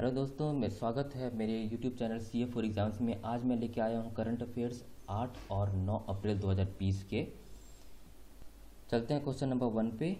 Hello दोस्तों, मेरा स्वागत है मेरे YouTube channel CA for exams में। आज मैं लेके आया हूँ करंट अफेयर्स 8 और 9 अप्रैल 2020 के। चलते हैं क्वेश्चन नंबर 1 पे।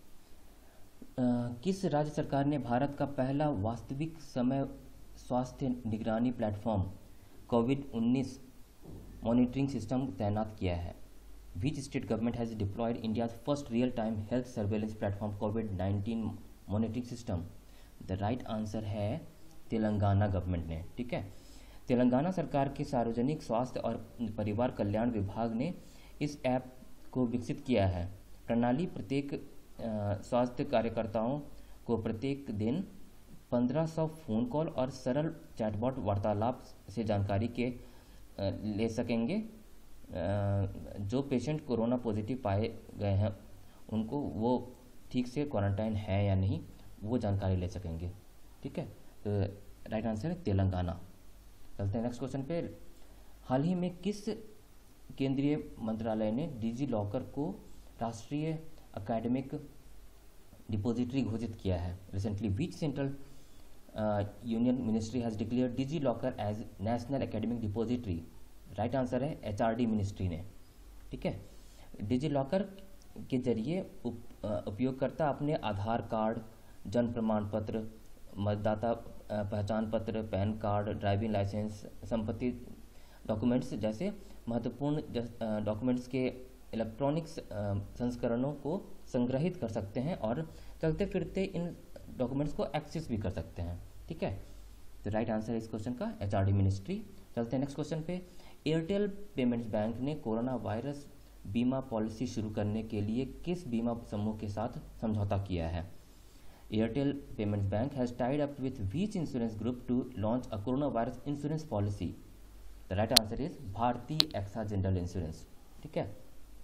किस राज्य सरकार ने भारत का पहला वास्तविक समय स्वास्थ्य निगरानी प्लेटफॉर्म कोविड-19 मॉनिटरिंग सिस्टम तैनात किया है? Which state government has deployed India's first real time health surveillance platform कोविड-19 monitoring system? The right answer है तेलंगाना गवर्नमेंट ने। ठीक है, तेलंगाना सरकार के सार्वजनिक स्वास्थ्य और परिवार कल्याण विभाग ने इस ऐप को विकसित किया है। प्रणाली प्रत्येक स्वास्थ्य कार्यकर्ताओं को प्रत्येक दिन 1500 फ़ोन कॉल और सरल चैटबॉट वार्तालाप से जानकारी के ले सकेंगे। जो पेशेंट कोरोना पॉजिटिव पाए गए हैं उनको वो ठीक से क्वारंटाइन है या नहीं वो जानकारी ले सकेंगे। ठीक है, तो राइट आंसर है तेलंगाना। चलते हैं नेक्स्ट क्वेश्चन पे। हाल ही में किस केंद्रीय मंत्रालय ने डिजी लॉकर को राष्ट्रीय एकेडमिक डिपॉजिटरी घोषित किया है? Recently which central union ministry has declared DigiLocker as national academic depository? Right answer है HRD मिनिस्ट्री ने। ठीक है, डिजी लॉकर के जरिए उपयोगकर्ता अपने आधार कार्ड, जन्म प्रमाण पत्र, मतदाता पहचान पत्र, पैन कार्ड, ड्राइविंग लाइसेंस, संपत्ति डॉक्यूमेंट्स जैसे महत्वपूर्ण डॉक्यूमेंट्स के इलेक्ट्रॉनिक्स संस्करणों को संग्रहित कर सकते हैं और चलते फिरते इन डॉक्यूमेंट्स को एक्सेस भी कर सकते हैं। ठीक है, तो राइट आंसर है इस क्वेश्चन का HRD मिनिस्ट्री। चलते हैं नेक्स्ट क्वेश्चन पे। एयरटेल पेमेंट्स बैंक ने कोरोना वायरस बीमा पॉलिसी शुरू करने के लिए किस बीमा समूह के साथ समझौता किया है? Airtel Payments Bank has tied up with which insurance group to launch a corona virus insurance policy? The right answer is Bharti AXA general insurance. ठीक है,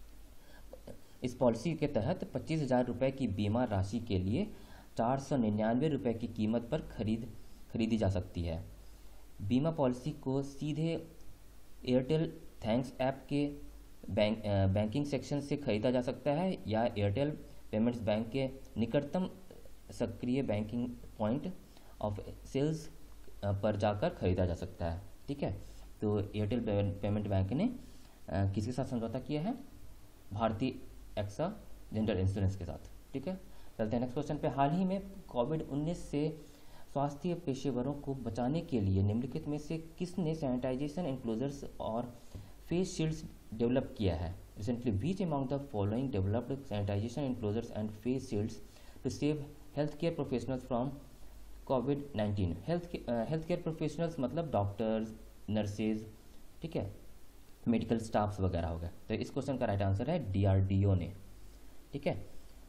इस पॉलिसी के तहत 25,000 रुपये की बीमा राशि के लिए 499 रुपये की कीमत पर खरीदी जा सकती है। बीमा पॉलिसी को सीधे एयरटेल थैंक्स ऐप के बैंकिंग सेक्शन से खरीदा जा सकता है या एयरटेल पेमेंट्स बैंक के निकटतम सक्रिय बैंकिंग पॉइंट ऑफ सेल्स पर जाकर खरीदा जा सकता है। ठीक है, तो एयरटेल पेमेंट बैंक ने किसके साथ समझौता किया है? भारतीय एक्सा जनरल इंश्योरेंस के साथ। ठीक है, चलते हैं नेक्स्ट क्वेश्चन पे। हाल ही में कोविड-19 से स्वास्थ्य पेशेवरों को बचाने के लिए निम्नलिखित में से किसने सैनिटाइजेशन एनक्लोजर्स और फेस शील्ड्स डेवलप किया है? Recently which among the following developed sanitization enclosures and face shields to save health care professionals from कोविड-19? हेल्थ केयर प्रोफेशनल्स मतलब डॉक्टर्स, नर्सेज, ठीक है, मेडिकल स्टाफ्स वगैरह हो गए। तो इस क्वेश्चन का राइट आंसर है DRDO ने। ठीक है,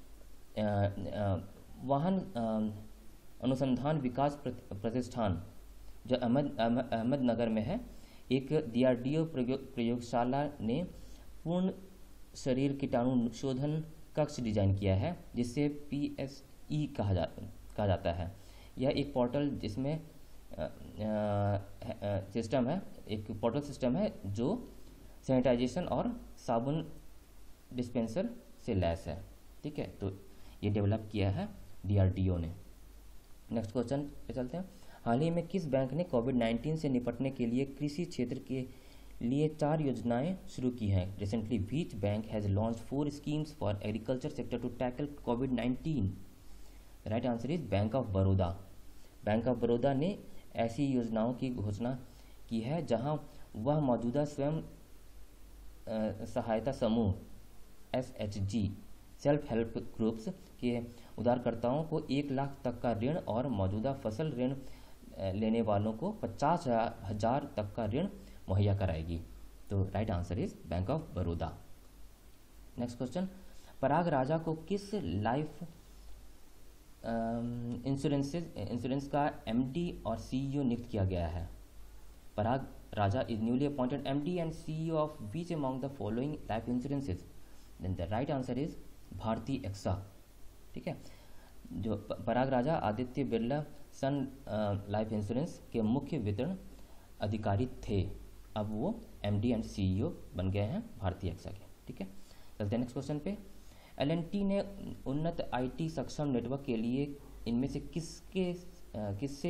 वाहन अनुसंधान विकास प्रतिष्ठान जो अहमदनगर में है, एक DRDO प्रयोगशाला ने पूर्ण शरीर कीटाणु शोधन कक्ष डिजाइन किया है जिसे PSE कहा जाता है। यह एक पोर्टल जिसमें सिस्टम है, एक पोर्टल सिस्टम है जो सैनिटाइजेशन और साबुन डिस्पेंसर से लैस है। ठीक है, तो ये डेवलप किया है DRDO ने। नेक्स्ट क्वेश्चन पे चलते हैं। हाल ही में किस बैंक ने कोविड-19 से निपटने के लिए कृषि क्षेत्र के लिए 4 योजनाएं शुरू की हैं? Recently which bank has launch 4 schemes for agriculture sector to tackle कोविड-19? Right answer is bank of Baroda. Bank of Baroda ने ऐसी योजनाओं की घोषणा की है जहां वह मौजूदा स्वयं सहायता समूह SHG सेल्फ हेल्प ग्रुप्स के उधारकर्ताओं को 1 लाख तक का ऋण और मौजूदा फसल ऋण लेने वालों को 50,000 तक का ऋण मुहैया कराएगी। तो right answer is bank of Baroda. Next question. Parag Raja को किस लाइफ इंश्योरेंस का MD और CEO नियुक्त किया गया है? Parag Raja is newly appointed MD and CEO of which among the following life insurances? Then the right answer is Bharti AXA. ठीक है, जो Parag Raja Aditya Birla Sun Life Insurance के मुख्य वितरण अधिकारी थे, अब वो MD एंड CEO बन गए हैं भारतीय एक्सा के। ठीक है, चलते हैं नेक्स्ट क्वेश्चन पे। L&T ने उन्नत IT सक्षम नेटवर्क के लिए इनमें से किससे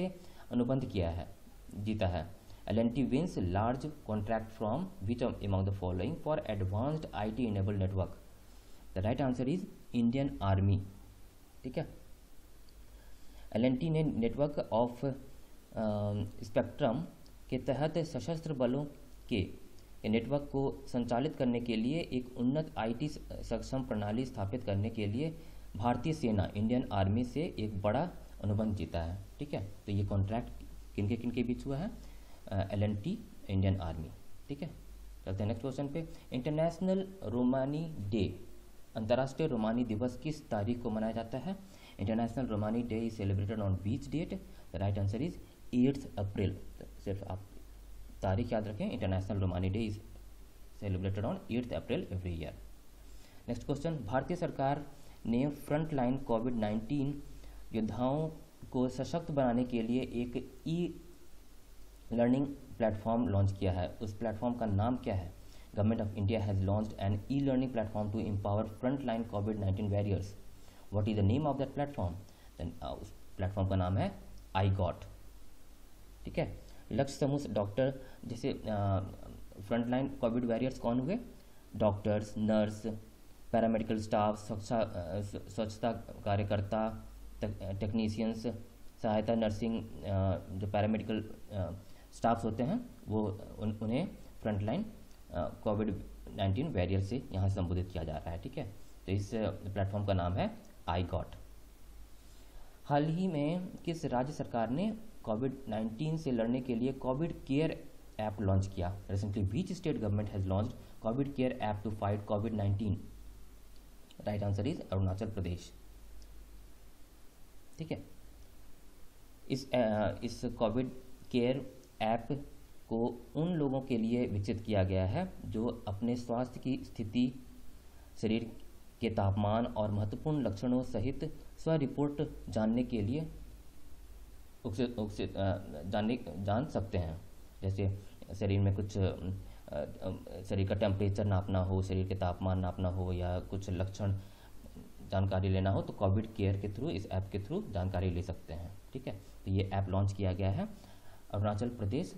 अनुबंध किया है, जीता है? L&T wins large contract from which among the following for advanced IT enabled network? The right answer is Indian Army। ठीक है, L&T ने नेटवर्क ऑफ स्पेक्ट्रम के तहत सशस्त्र बलों के नेटवर्क को संचालित करने के लिए एक उन्नत IT सक्षम प्रणाली स्थापित करने के लिए भारतीय सेना इंडियन आर्मी से एक बड़ा अनुबंध जीता है। ठीक है, तो ये कॉन्ट्रैक्ट किन के बीच हुआ है? L&T Indian army. ठीक है, चलते हैं नेक्स्ट क्वेश्चन पे। इंटरनेशनल रोमानी डे, अंतर्राष्ट्रीय रोमानी दिवस किस तारीख को मनाया जाता है? International Romani day is celebrated on which date? The right answer is 8 April. सिर्फ आप तारीख याद रखें, international Romani day is celebrated on 8 April every year. Next question, भारतीय सरकार ने फ्रंट लाइन कोविड-19 योद्धाओं को सशक्त बनाने के लिए एक ई लर्निंग प्लेटफॉर्म लॉन्च किया है। उस प्लेटफॉर्म का नाम क्या है? Government of India has launched an e learning platform to empower front line कोविड-19 warriors. What is the name of that platform? उस प्लेटफॉर्म का नाम है आई गॉट। ठीक है, लक्ष्य समूह डॉक्टर, जैसे फ्रंट लाइन कोविड वॉरियर्स कौन हुए? डॉक्टर्स, नर्स, पैरामेडिकल स्टाफ, स्वच्छता कार्यकर्ता, टेक्नीशियंस, सहायता नर्सिंग, जो पैरामेडिकल स्टाफ्स होते हैं वो उन्हें फ्रंट लाइन कोविड-19 वॉरियर से यहाँ संबोधित किया जा रहा है। ठीक है, तो इस प्लेटफॉर्म का नाम है आई गॉट। हाल ही में किस राज्य सरकार ने कोविड-19 से लड़ने के लिए कोविड केयर ऐप लॉन्च किया? Recently which state government has launched covid care app to fight कोविड-19? Right answer is Arunachal Pradesh. ठीक है, इस कोविड केयर ऐप को उन लोगों के लिए विकसित किया गया है जो अपने स्वास्थ्य की स्थिति, शरीर के तापमान और महत्वपूर्ण लक्षणों सहित स्व रिपोर्ट जानने के लिए जान सकते हैं। जैसे शरीर में कुछ शरीर का टेम्परेचर नापना हो, शरीर के तापमान नापना हो या कुछ लक्षण जानकारी लेना हो तो कोविड केयर के थ्रू, इस ऐप के थ्रू जानकारी ले सकते हैं। ठीक है, तो ये ऐप लॉन्च किया गया है अरुणाचल प्रदेश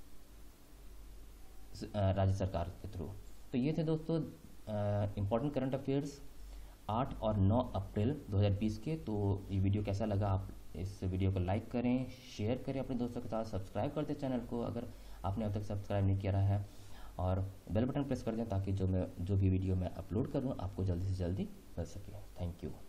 राज्य सरकार के थ्रू। तो ये थे दोस्तों इम्पोर्टेंट करंट अफेयर्स 8 और 9 अप्रैल 2020 के। तो ये वीडियो कैसा लगा? आप इस वीडियो को लाइक करें, शेयर करें अपने दोस्तों के साथ, सब्सक्राइब कर दें चैनल को अगर आपने अब तक सब्सक्राइब नहीं किया है, और बेल बटन प्रेस कर दें ताकि जो भी वीडियो मैं अपलोड करूं आपको जल्दी से जल्दी मिल सके। Thank you.